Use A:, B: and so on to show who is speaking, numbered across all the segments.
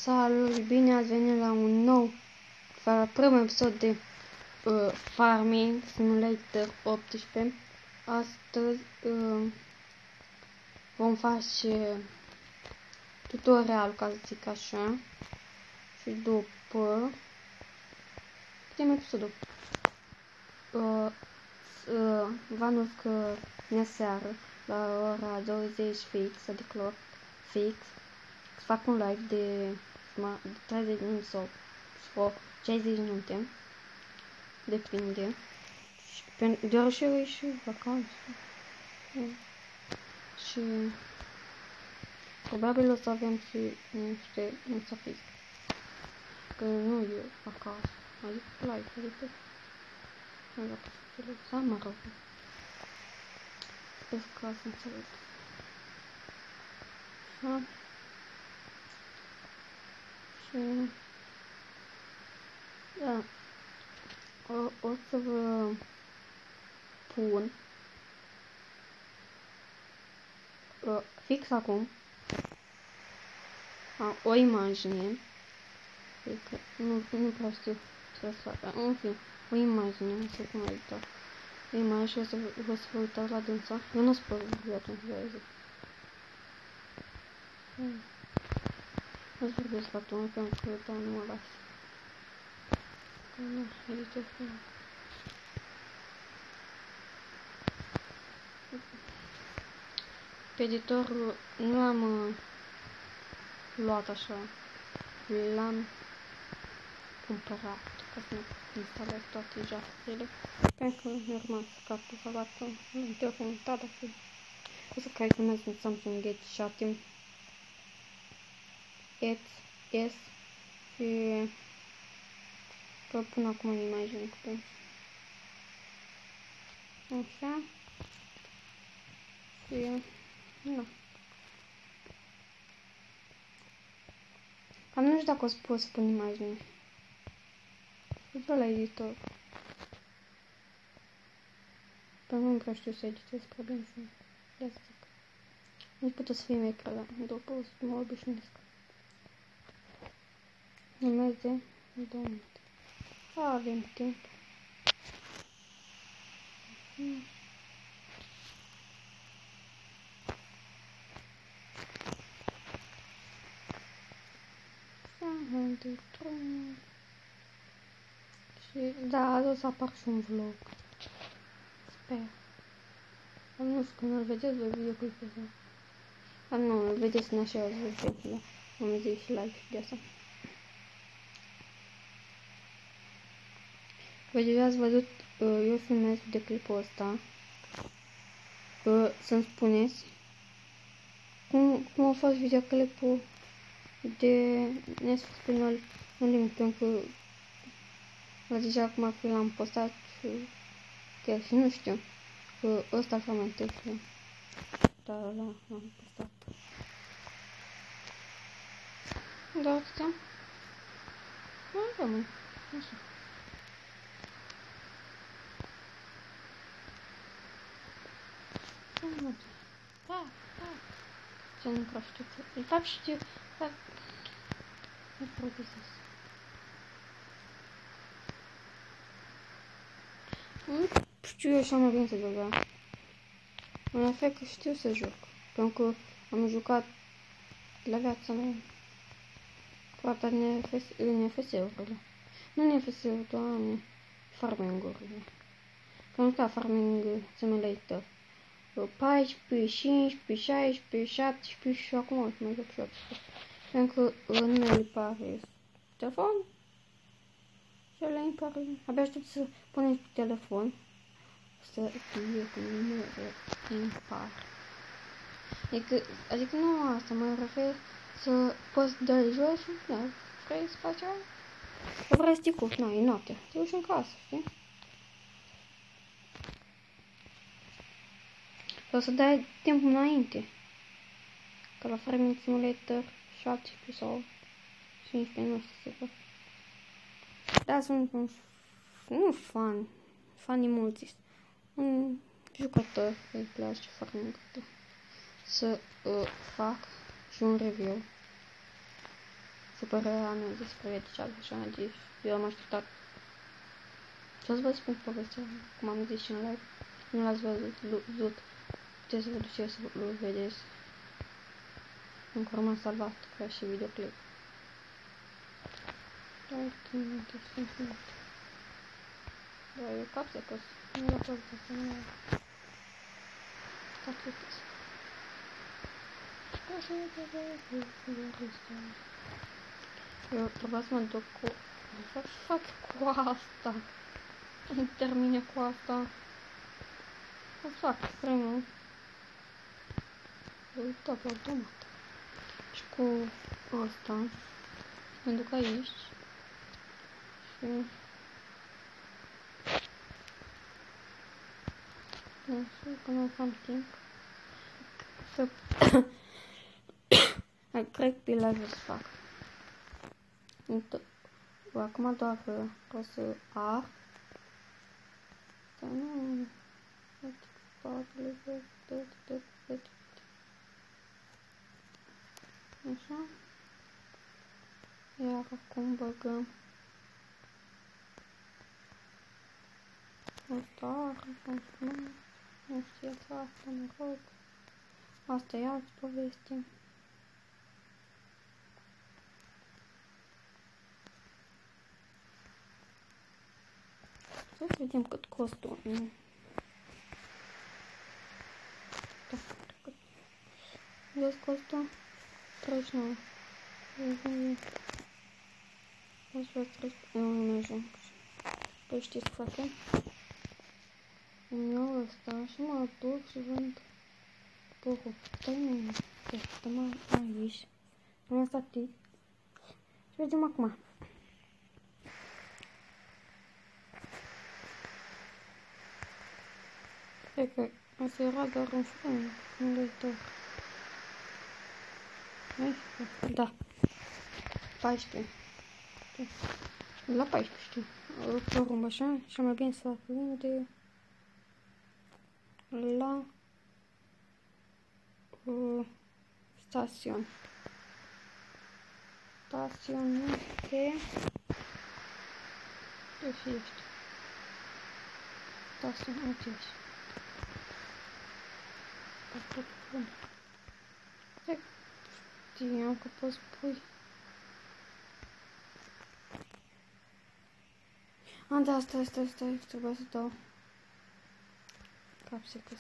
A: Salut, bine ați venit la un nou, la primul episod de Farming Simulator 18. Astăzi vom face tutorial, ca să zic așa, și după putem episodul. Vă anunț că neseară la ora 20 fix, adică la fix, să fac un live de 30 de minute sau 60 de minute, depinde, deoarece e și vacanță și probabil o să avem și niște musafiri, că nu e acasă, adică live, adică nu dacă să înțeleg, mă rog, sper că să înțeleg. Și da, o să vă pun fix acum o imagine, adică nu prea știu ce să fac, în fine, o imagine, nu știu cum ai uitat, o imagine și o să vă uitați la dânsa, eu nu o să pot vorbi atunci de zi. Nu să vorbesc foarte mult pentru că da, nu mă las. Nu, aici e frumos. Pe editorul nu am luat așa, l-am cumpărat ca să nu instalez toate jocurile, pentru că nu urma să scap cu faptul în telefonul tău, dacă o să care urmează un Samsung G7 S și că pun acum în imagine cu pentru. Așa. Și nu. Cam nu știu dacă o să pot să pun imagine. Uite la editor. Dar nu prea știu să editez prea bine și de asta zic. Nu pot să fie mai clar, dar după o să mă obișnuiesc. Urmează 2 minute. Avem timp. Și da, azi o să apar și un vlog. Sper. Dar nu știu, când îl vedeți, voi videoclipul ăsta. Dar nu, îl vedeți în așa videoclipul. Am zis și like de asta. Voi deja ați văzut, eu filmez videoclipul ăsta. Să-mi spuneți cum a fost videoclipul de Netflix pe în link, pentru că deja acum că l-am postat chiar și nu știu că ăsta l-am mai întâlnit, dar l-am postat. Da, atâtea? Nu rămân, așa. Da. Ce nu prea știu. De fapt știu, dar nu protestez. Nu știu eu așa mai bine să joc, da. În efect că știu să joc. Pentru că am jucat la viața mea. Poate în FS-urile. Nu în FS-uri, doar în Farming-urile. Pentru că Farming Simulator 14, 15, 16, 17 și acum o să mai joc și 18. Pentru că nu mi-a pare telefon și ăla îmi pare. Abia aștept să punem pe telefon să fie că nu îmi pare. Adică nu asta, mă refer să poți da jos și da, vrei să faci aia? Că vrei să te culci, e noapte, te duci în casă, știi? O să dai timpul înainte. Că la Farming Simulator 17 sau 15, nu știu sigur. Da, sunt un fani mulți. Un jucător îi place Farming să fac și un review. părerea mea despre Reticea și așa mai zis. Eu am așteptat. Ce să vă spun povestea, cum am zis și în live. Nu l-ați văzut. Puteți să vă duceți să-l vedeți. Încă m-am salvat ca și videoclip. Dar eu capse că nu le pot să nu atâtis. Eu trebuia să mă duc cu... Ce fac cu asta? Nu termine cu asta. O să fac primul. Uite, pe automat. Și cu ăsta. Mă duc aici. Și... nu știu că nu am timp. Să... cred că live o să fac. Acum doar o să ar. Dar nu... Așa. Iar acum băgăm asta, nu știați asta, mă rog. Asta e altă poveste. Să vedem cât costă un... Vezi, costă 39. Nu mergem. Păi știți ce facem? Îmi iau ăsta și mă duc și vând porul. Stai mă, stăm aici. Am lăsat tic. Și vedem acum. Cred că asta era doar un frame. Nu uită. Da. 14. La 14 știu. Porumb așa și mai bine să vinde la stațiune. Stațiune de... ce ești? Stațiune, uite ești. Știam că poți pui. Da, stai, trebuie să dau capsicus.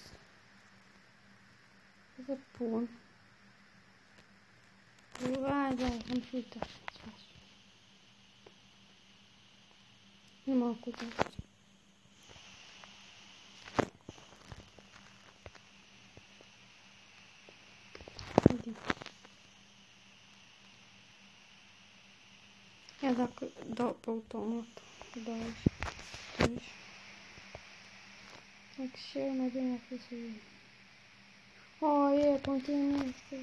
A: Să pun. Da, am și uitat. Nu mă ocupat. Ia dacă dau pe automat. Da, și și mai bine a fi să vin. Continuu este.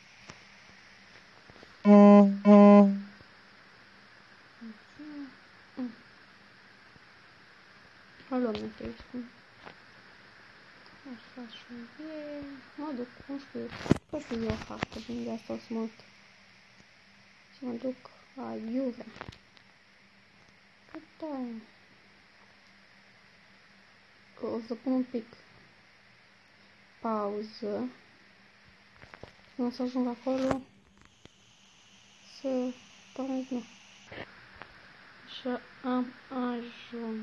A: Alo, mi-a așa și e. Mă duc, nu știu eu hartă, din de asta o să mă uit. Și mă duc la Iure. Da. O să pun un pic pauză. O să ajung acolo să pornesc, nu. Așa am ajuns.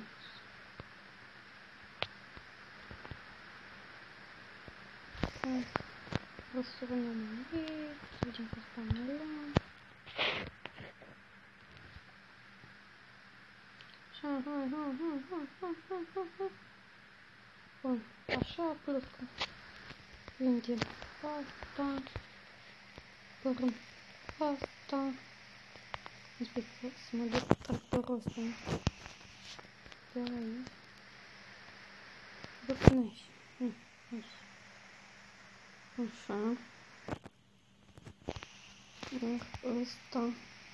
A: O să rămânem aici, să vedem că spanelăm. Hai. Bun, așa, plus că vindem asta, părăm asta. Sper să mă duc tractorul ăsta de aici. Duc până aici. Așa. Iar ăsta.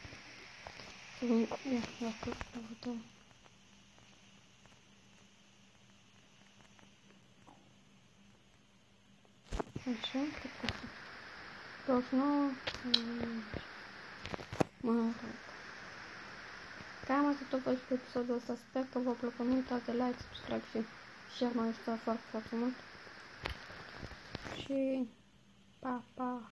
A: Ia, dacă vă așa, cât costă? 29. Mă rog. Cam atât a fost cu episodul ăsta. Sper că v-a plăcut. Nu uitați de like, subscribe și share, mă ajută foarte, foarte mult. Și pa, pa!